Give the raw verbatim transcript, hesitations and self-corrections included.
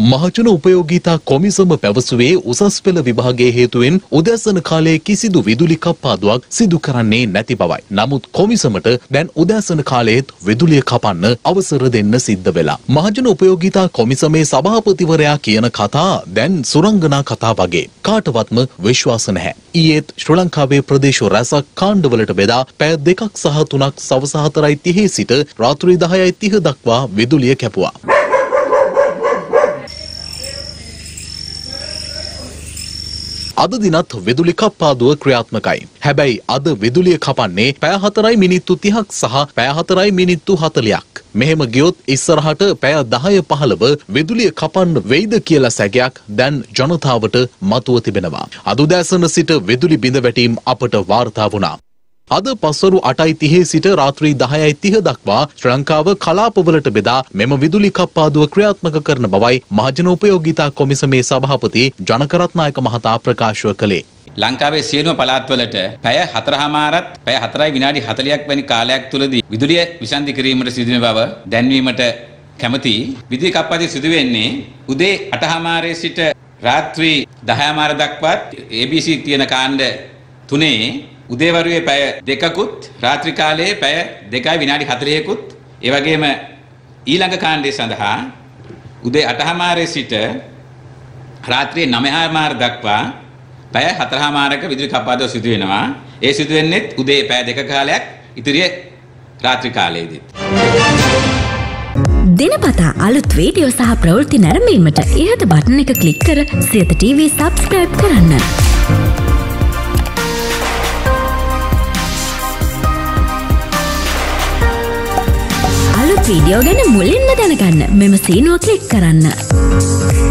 මහජන උපයෝගීතා කොමිසම පැවසුවේ උසස් පෙළ විභාගයේ හේතුවෙන් උදෑසන කාලයේ කිසිදු විදුලි කප්පාදුවක් සිදු කරන්නේ නැති බවයි. නමුත් කොමිසමට දැන් උදෑසන කාලයේත් විදුලිය කපන්න අවසර දෙන්න සිද්ධ වෙලා. මහජන උපයෝගීතා කොමිසමේ සභාපතිවරයා කියන කතා දැන් සුරංගනා කතා වගේ. කාටවත්ම විශ්වාස නැහැ. ඊයේත් ශ්‍රී ලංකාවේ ප්‍රදේශ රැසක් කාණ්ඩවලට බෙදා පැය දෙකක් සහ තුනක් සවස හතරයි තිහේ සිට රාත්‍රී දහයයි තිහ දක්වා විදුලිය කැපුවා. අද දිනත් විදුලි කප්පාදුව ක්‍රියාත්මකයි. හැබැයි අද විදුලිය කපන්නේ පැය හතරයි මිනිත්තු තිහක් සහ පැය හතරයි මිනිත්තු හතළියක්. මෙහෙම ගියොත් ඉස්සරහට පැය දහය පහළව විදුලිය කපන්න වෙයිද කියලා සැකයක් දැන් ජනතාවට මතුව තිබෙනවා. අද උදෑසන සිට විදුලි බිඳ වැටීම් අපට වාර්තා වුණා. අද පස්වරු අටයි තිහේ සිට රාත්‍රී දහයයි තිහ දක්වා ශ්‍රී ලංකාව කලාපවලට බෙදා මෙම විදුලි කප්පාදුව ක්‍රියාත්මක කරන බවයි මහජන උපයෝගීතා කොමිසමේ සභාපති ජනකරත්නායක මහතා ප්‍රකාශ කළේ. ලංකාවේ සියලුම පළාත්වලට පැය හතරමාරත් පැය හතරයි විනාඩි හතළියක් වැනි කාලයක් තුලදී විදුලිය විසන්ධි කිරීමට සිදුවන බව දැන්වීමට කැමැති. විදුලි කප්පාදුව සිදු වෙන්නේ උදේ අටමාරේ සිට රාත්‍රී දහයමාර දක්වාත් A B C තියෙන කාණ්ඩ තුනේ උදේවරුේ පැය දෙකකුත් රාත්‍රී කාලයේ පැය දෙකයි විනාඩි හතළිහකුත් ඒ වගේම ඊළඟ කාණ්ඩය සඳහා උදේ අටමාරේ සිට රාත්‍රී නවයමාර දක්වා පැය හතරමාරක විදුලි කප්පාදුව සිදු වෙනවා. ඒ සිදු වෙන්නේ උදේ පැය දෙක කාලයක් ඉතිරිය රාත්‍රී කාලයේදී. දිනපතා අලුත් වීඩියෝ සහ ප්‍රවෘත්ති නැරඹීමට ඉහත බටන් එක ක්ලික් කර සියත ටීවී සබ්ස්ක්‍රයිබ් කරන්න. අලුත් වීඩියෝ ගැන මුලින්ම දැනගන්න මෙම සීනුව ක්ලික් කරන්න.